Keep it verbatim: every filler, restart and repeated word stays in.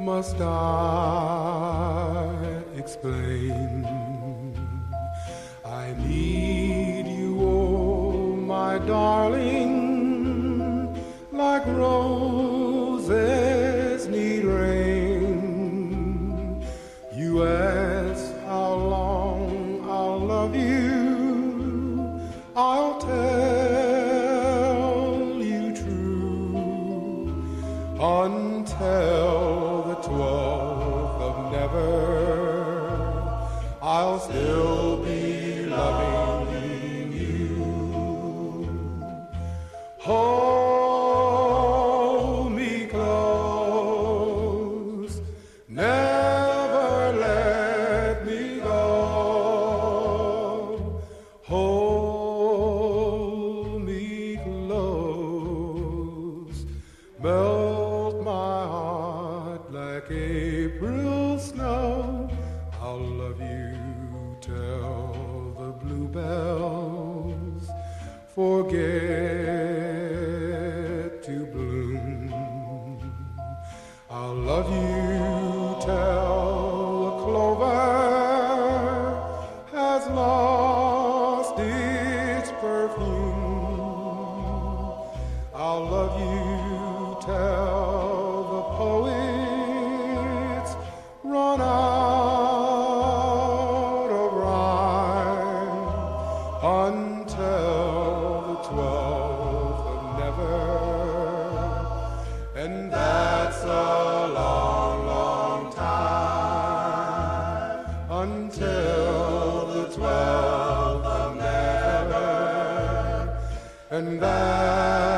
must I explain? I need you, oh my darling, like roses need rain. You ask how long I'll love you, I'll tell you true, until the twelfth of never, I'll still be loving you. Hold me close, never let me go. Hold me close, melt my heart like April snow. I'll love you till the bluebells forget to bloom. I'll love you till the clover has lost its perfume. I'll love you till the poets run out of rhyme, until the twelfth of never, and that's a long, long time, until the twelfth of never, and that's